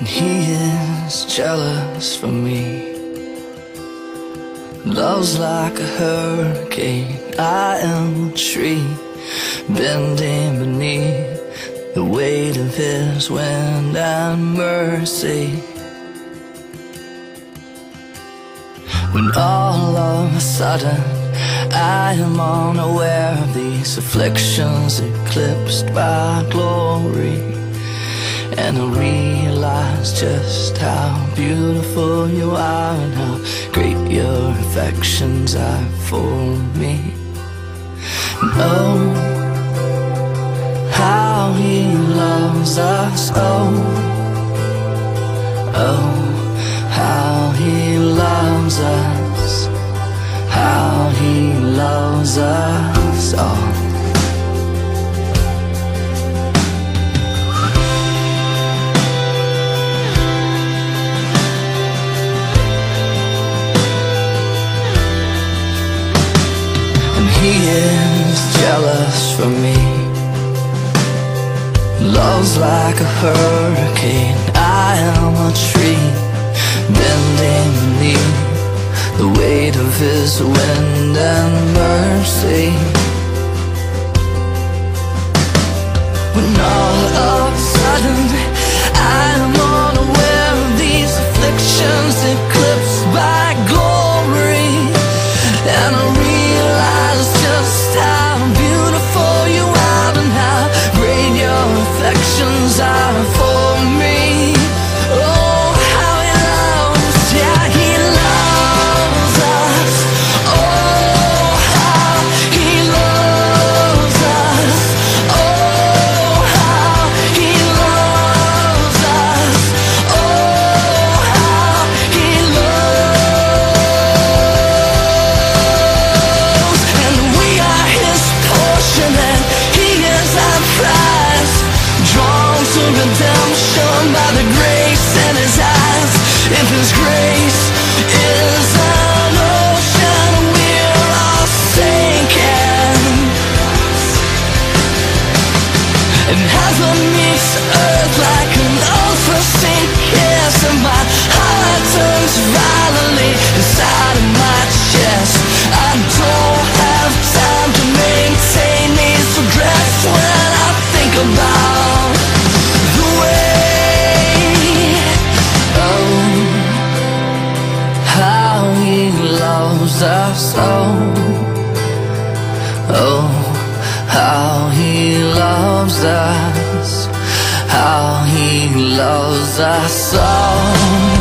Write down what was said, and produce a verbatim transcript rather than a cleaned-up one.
he is jealous for me. Love's like a hurricane, I am a tree bending beneath the weight of his wind and mercy. When all of a sudden I am unaware of these afflictions eclipsed by glory, and I realize just how beautiful you are and how great your affections are for me. And oh, how he loves us, oh, oh, how he loves us, how he loves us all. He is jealous for me. Love's like a hurricane, I am a tree bending beneath the weight of his wind and mercy. When all of a sudden I am unaware of these afflictions eclipsed by glory, and I realize just how beautiful you are and how great your affections are for me. Oh, how he loves, yeah, he loves us. Oh, how he loves us. Oh, how he loves us. Oh, how he loves. And we are his portion, and he is our prize, drawn to redemption by the grace in his eyes. If his grace is an ocean, we're all sinking, and heaven meets earth like an unforeseen kiss, and my heart turns violently inside of my chest. I don't have time to maintain these regrets when I think about the way, oh, how he loves us, oh, oh, how he loves us, how he loves us, oh.